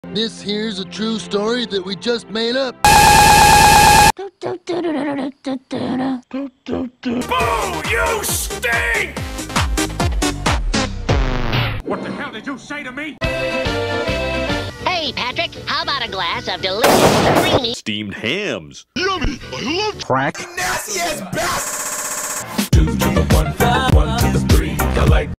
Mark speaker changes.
Speaker 1: This here's a true story that we just made up.
Speaker 2: Boo! You stink! What the hell did you say to me?
Speaker 3: Hey, Patrick, how about a glass of delicious, creamy...
Speaker 4: steamed hams.
Speaker 5: Yummy! I love
Speaker 6: crack.
Speaker 5: nasty ass bastard!
Speaker 2: 2 to the 1, 1 to the 3. I like